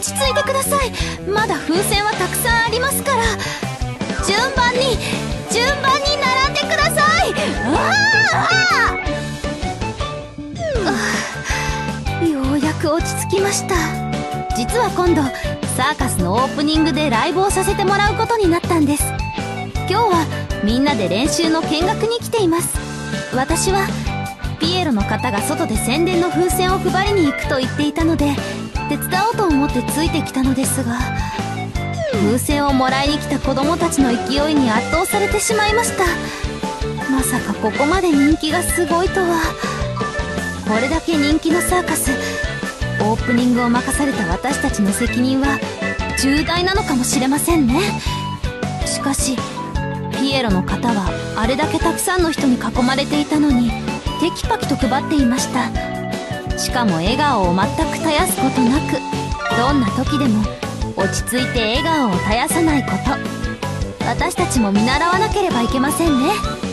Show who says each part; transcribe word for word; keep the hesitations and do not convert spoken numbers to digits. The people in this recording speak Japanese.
Speaker 1: ち着いてください。まだ風船はたくさんありますから。順番に順番に並んでください。ああ、ようやく落ち着きました。実は今度サーカスのオープニングでライブをさせてもらうことになったんです。今日はみんなで練習の見学に来ています。私はピエロの方が外で宣伝の風船を配りに行くと言っていたので手伝おうと思ってついてきたのですが、風船をもらいに来た子供たちの勢いに圧倒されてしまいました。まさかここまで人気がすごいとは。これだけ人気のサーカス、オープニングを任された私たちの責任は重大なのかもしれませんね。しかしピエロの方はあれだけたくさんの人に囲まれていたのにテキパキと配っていました。しかも笑顔を全く絶やすことなく、どんな時でも落ち着いて笑顔を絶やさないこと、私たちも見習わなければいけませんね。